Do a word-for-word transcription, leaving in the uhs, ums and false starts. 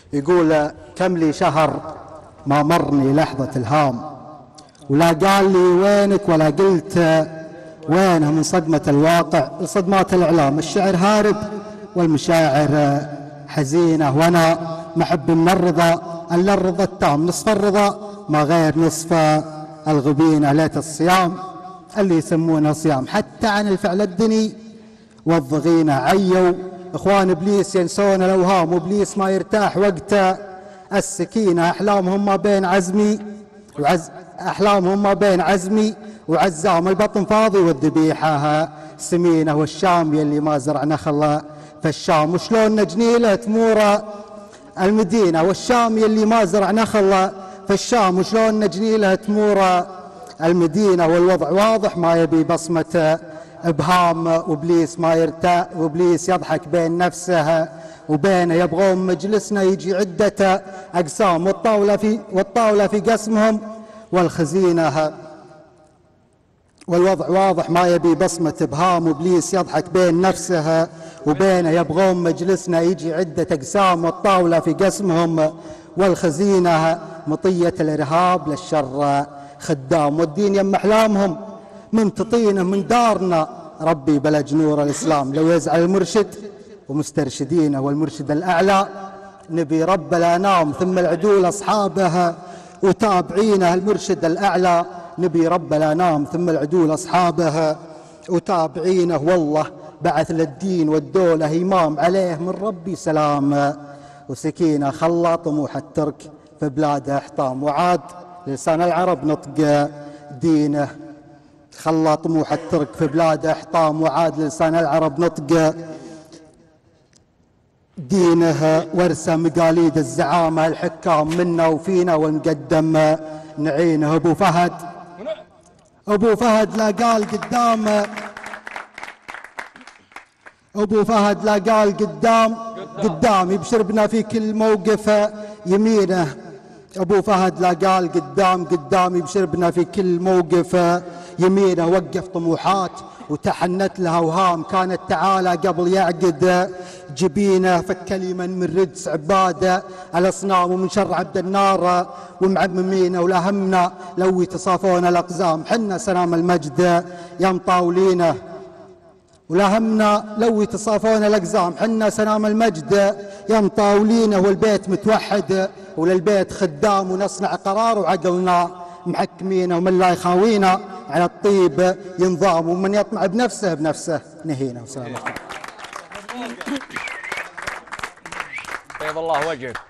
يقول كم لي شهر ما مرني لحظة الهام، ولا قال لي وينك ولا قلت وينه من صدمة الواقع لصدمات الإعلام. الشعر هارب والمشاعر حزينة، وأنا محب من الرضا ألا الرضا التام، نصف الرضا ما غير نصف الغبينة. ليت الصيام اللي يسمونه صيام حتى عن الفعل الدني والضغينة. عيوا إخوان إبليس ينسون الأوهام، وإبليس ما يرتاح وقت السكينة. أحلامهم ما بين عزمي وعز أحلامهم ما بين عزمي وعزام، البطن فاضي والذبيحة سمينة. والشام يلي ما زرع نخل في الشام، وشلون نجنيله تمور المدينة. والشام يلي ما زرع نخل في الشام، وشلون نجنيله تمور المدينة. والوضع واضح ما يبي بصمة ابهام، وابليس ما يرتاح وابليس يضحك بين نفسه وبينه. يبغون مجلسنا يجي عدة اقسام، والطاولة في والطاولة في قسمهم والخزينة. والوضع واضح ما يبي بصمة ابهام، وابليس يضحك بين نفسه وبينه. يبغون مجلسنا يجي عدة اقسام، والطاولة في قسمهم والخزينة. مطية الارهاب للشر خدام، والدين يم احلامهم من تطينه. من دارنا ربي بلج نور الاسلام، لو يزعل المرشد ومسترشدينه. والمرشد الاعلى نبي رب الانام، ثم العدول اصحابها وتابعينه. المرشد الاعلى نبي رب الانام، ثم العدول اصحابها وتابعينه. والله بعث للدين والدوله امام، عليه من ربي سلام وسكينه. خلى طموح الترك في بلاده احطام، وعاد لسان العرب نطق دينه. خلى طموح الترك في بلاده احطام، وعاد لسان العرب نطق دينه. ورث مقاليد الزعامه الحكام منا وفينا، والمقدم نعينه. ابو فهد ابو فهد لا قال قدام ابو فهد لا قال قدام قدام يبشر بنا في كل موقف يمينه. ابو فهد لا قال قدام قدام يبشر بنا في كل موقف يمينه. وقف طموحات وتحنت لها اوهام، كانت تعالى قبل يعقد جبينه. فكلما من رجس عباده الاصنام، ومن شر عبد النار ومعممينه. ولا همنا لو يتصافون الاقزام، حنا سلام المجد يا مطاولينه. ولا همنا لو يتصافون الاقزام، حنا سلام المجد يا مطاولينه. والبيت متوحد وللبيت خدام، ونصنع قرار وعقلنا محكمينه. ومن لا يخاوينا على الطيب ينضام، ومن يطمع بنفسه بنفسه نهينا. وسلام. بيض الله وجهك.